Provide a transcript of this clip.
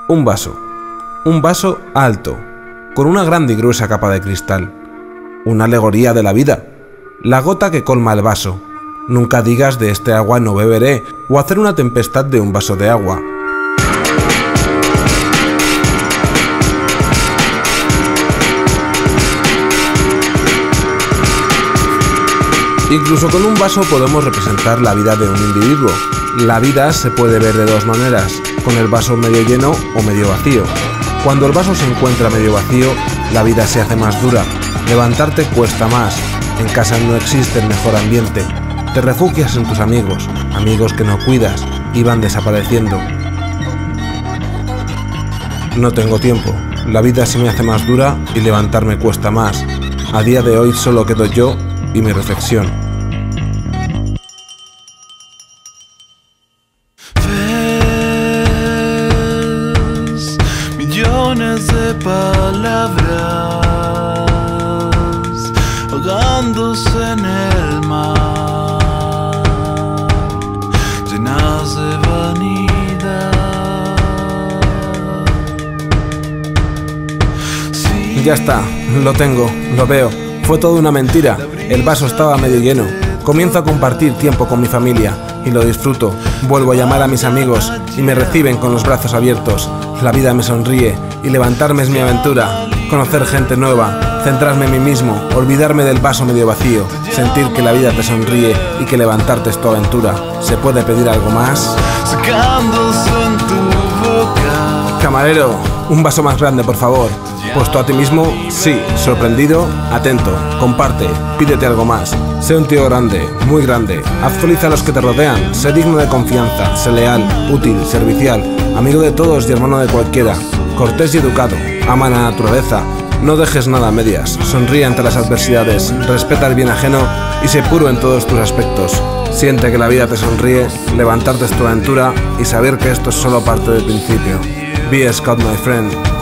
Un vaso alto, con una grande y gruesa capa de cristal. Una alegoría de la vida, la gota que colma el vaso. Nunca digas de este agua no beberé, o hacer una tempestad de un vaso de agua. Incluso con un vaso podemos representar la vida de un individuo. La vida se puede ver de dos maneras, con el vaso medio lleno o medio vacío. Cuando el vaso se encuentra medio vacío, la vida se hace más dura. Levantarte cuesta más. En casa no existe el mejor ambiente. Te refugias en tus amigos, amigos que no cuidas y van desapareciendo. No tengo tiempo. La vida se me hace más dura y levantarme cuesta más. A día de hoy solo quedo yo y mi reflexión. Ves millones de palabras ahogándose en el mar, llenas de vanidad. Sí. Ya está, lo tengo, lo veo. Fue toda una mentira, el vaso estaba medio lleno. Comienzo a compartir tiempo con mi familia y lo disfruto. Vuelvo a llamar a mis amigos y me reciben con los brazos abiertos. La vida me sonríe y levantarme es mi aventura. Conocer gente nueva, centrarme en mí mismo, olvidarme del vaso medio vacío, sentir que la vida te sonríe y que levantarte es tu aventura. ¿Se puede pedir algo más? Secándose en tu boca. Camarero, un vaso más grande, por favor. ¿Puesto a ti mismo? Sí. ¿Sorprendido? Atento. Comparte. Pídete algo más. Sé un tío grande, muy grande. Haz feliz a los que te rodean. Sé digno de confianza. Sé leal, útil, servicial. Amigo de todos y hermano de cualquiera. Cortés y educado. Ama la naturaleza. No dejes nada a medias. Sonríe ante las adversidades. Respeta el bien ajeno y sé puro en todos tus aspectos. Siente que la vida te sonríe. Levantarte es tu aventura y saber que esto es solo parte del principio. Be a scout, my friend.